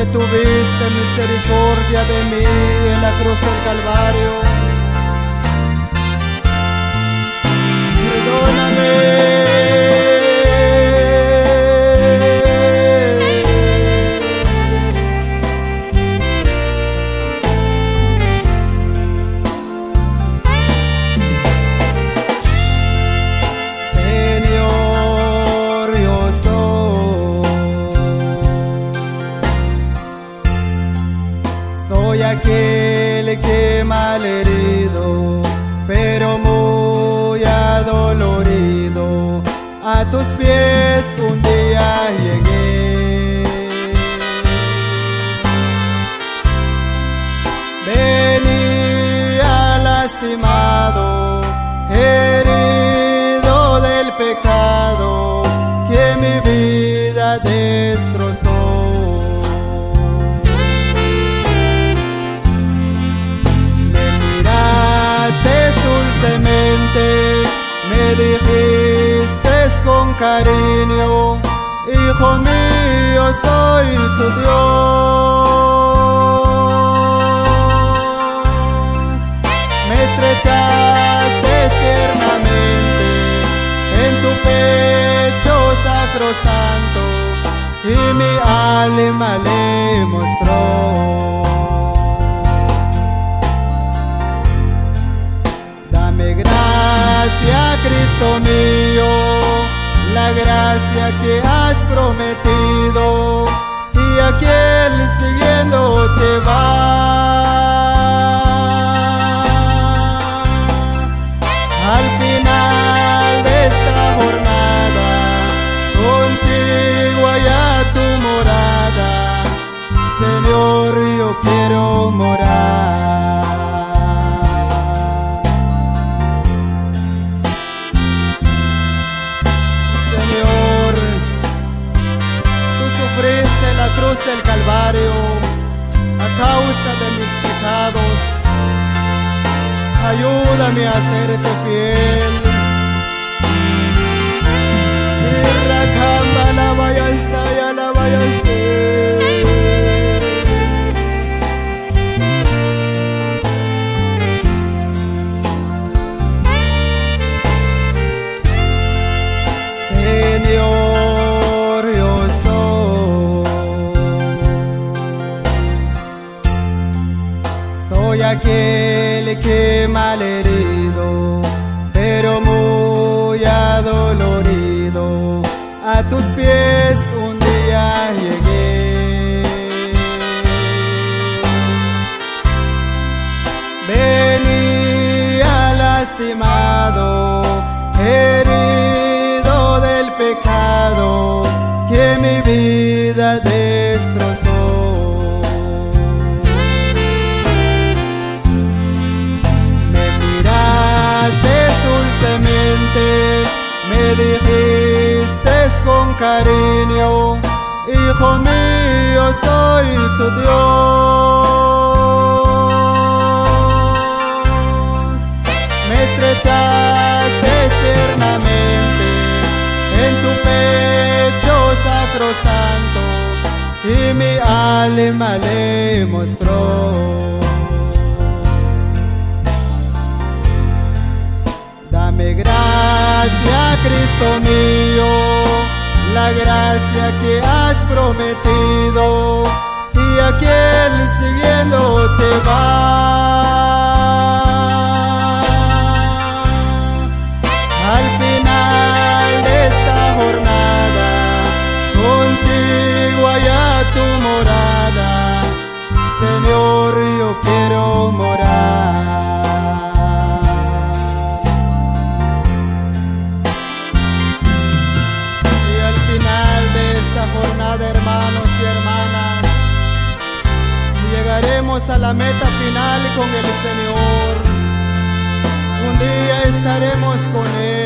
tuviste misericordia de mí en la cruz del Calvario. Perdóname. Soy aquel que malherido, pero muy adolorido, a tus pies un día llegué. Venía lastimado, herido del pecado que mi vida destrozó. Me dijiste con cariño, hijo mío, soy tu Dios. Me estrechaste tiernamente en tu pecho sacrosanto y mi alma le mostró. Cristo mío, la gracia que has prometido, y aquel siguiendo te va. Al final de esta jornada, contigo allá tu morada, Señor, yo quiero morar. La cruz del Calvario a causa de mis pecados, ayúdame a serte fiel. La vaya Señor, yo soy aquel que malherido, pero muy adolorido, a tus pies un día llegué. Venía lastimado, herido del pecado que mi vida destrozó. Me dijiste con cariño, hijo mío, soy tu Dios. Me estrechaste tiernamente en tu pecho sacrosanto y mi alma le mostró. Dame gracia, Cristo mío, la gracia que has prometido, y aquel siguiendo te va. Al final de esta jornada, contigo allá tu morada, Señor, yo quiero morar. Jornada, hermanos y hermanas, llegaremos a la meta final con el Señor. Un día estaremos con Él.